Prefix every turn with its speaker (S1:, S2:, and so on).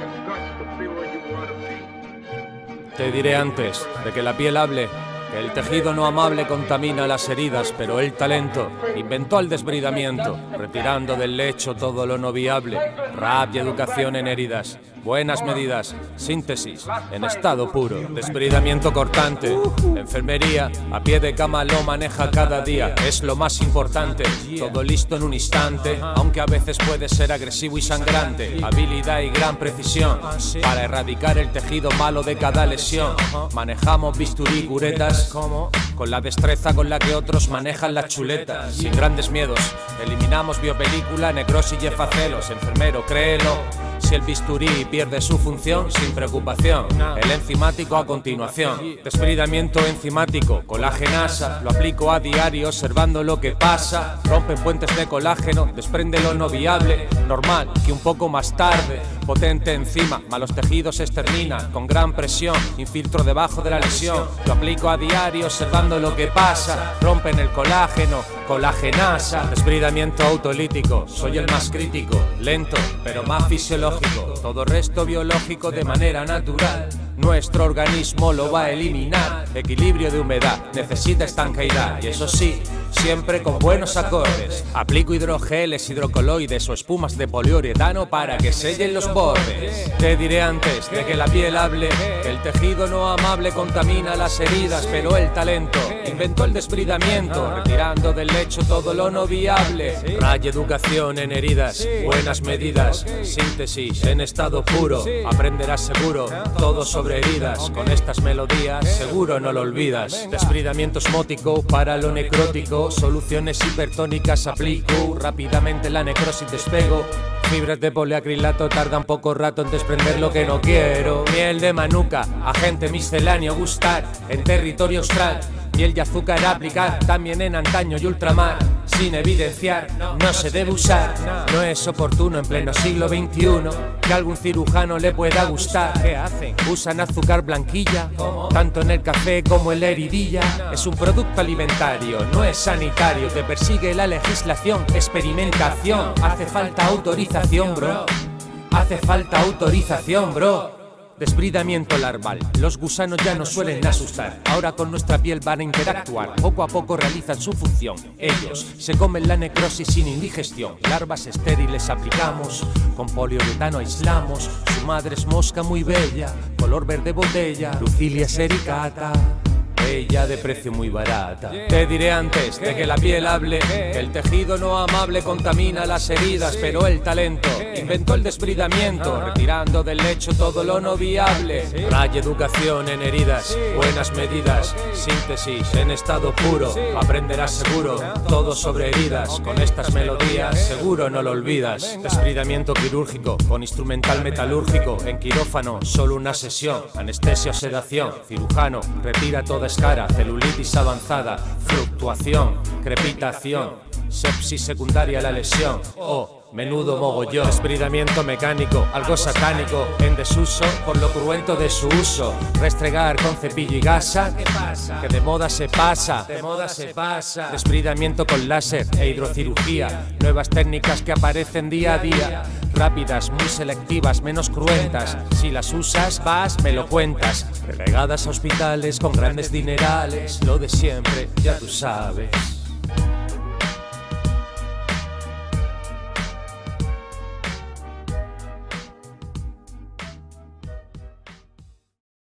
S1: Te diré antes de que la piel hable, que el tejido no amable contamina las heridas, pero el talento inventó el desbridamiento, retirando del lecho todo lo no viable. Rap y educación en heridas, buenas medidas, síntesis en estado puro. Desbridamiento cortante, enfermería, a pie de cama lo maneja cada día. Es lo más importante, todo listo en un instante, aunque a veces puede ser agresivo y sangrante. Habilidad y gran precisión para erradicar el tejido malo de cada lesión. Manejamos bisturí y curetas con la destreza con la que otros manejan las chuletas. Sin grandes miedos, eliminamos biopelícula, necrosis y efacelos. Enfermero, créelo, si el bisturí pierde su función, sin preocupación, el enzimático a continuación. Desbridamiento enzimático, colagenasa, lo aplico a diario observando lo que pasa. Rompen puentes de colágeno, desprende lo no viable. Normal que un poco más tarde, potente enzima, malos tejidos extermina con gran presión, infiltro debajo de la lesión. Lo aplico a diario observando lo que pasa. Rompen el colágeno, colagenasa. Desbridamiento autolítico, soy el más crítico, lento pero más fisiológico. Todo resto biológico de manera natural, nuestro organismo lo va a eliminar. Equilibrio de humedad, necesita estanqueidad, y eso sí, siempre con buenos acordes. Aplico hidrogeles, hidrocoloides o espumas de poliuretano para que sellen los bordes. Te diré antes de que la piel hable, que el tejido no amable contamina las heridas, pero el talento inventó el desbridamiento, retirando del lecho todo lo no viable. Raya educación en heridas, buenas medidas, síntesis en estado puro. Aprenderás seguro todo sobre heridas, con estas melodías seguro no lo olvidas. Desbridamiento osmótico para lo necrótico, soluciones hipertónicas aplico, rápidamente la necrosis despego. Fibras de poliacrilato tardan poco rato en desprender lo que no quiero. Miel de manuka, agente misceláneo gustar en territorio austral. Miel y azúcar aplicar también en antaño y ultramar, sin evidenciar, no se debe usar. No es oportuno en pleno siglo XXI que a algún cirujano le pueda gustar. ¿Qué hacen? Usan azúcar blanquilla, tanto en el café como en la heridilla. Es un producto alimentario, no es sanitario, te persigue la legislación, experimentación. Hace falta autorización, bro. Hace falta autorización, bro. Desbridamiento larval, los gusanos ya no suelen asustar. Ahora con nuestra piel van a interactuar, poco a poco realizan su función. Ellos se comen la necrosis sin indigestión. Larvas estériles aplicamos, con poliuretano aislamos. Su madre es mosca muy bella, color verde botella, Lucilia sericata, ella de precio muy barata. Te diré antes de que la piel hable, que el tejido no amable contamina las heridas, pero el talento inventó el desbridamiento, retirando del lecho todo lo no viable. Raya educación en heridas, buenas medidas, síntesis en estado puro. Aprenderás seguro todo sobre heridas, con estas melodías seguro no lo olvidas. Desbridamiento quirúrgico con instrumental metalúrgico, en quirófano solo una sesión, anestesia o sedación. Cirujano retira toda escara, celulitis avanzada, fluctuación, crepitación, sepsis secundaria a la lesión. Menudo mogollón. Desbridamiento mecánico, algo satánico, en desuso por lo cruento de su uso. Restregar con cepillo y gasa, ¿qué pasa? Que de moda se pasa, de moda se pasa. Desbridamiento con láser e hidrocirugía, nuevas técnicas que aparecen día a día. Rápidas, muy selectivas, menos cruentas. Si las usas, vas, me lo cuentas. Relegadas a hospitales con grandes dinerales, lo de siempre, ya tú sabes.